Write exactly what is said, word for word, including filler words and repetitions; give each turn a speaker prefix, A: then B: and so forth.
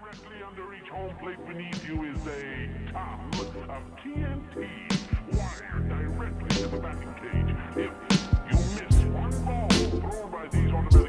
A: Directly under each home plate beneath you is a ton of T N T wired directly to the batting cage. If you miss one ball thrown by these on the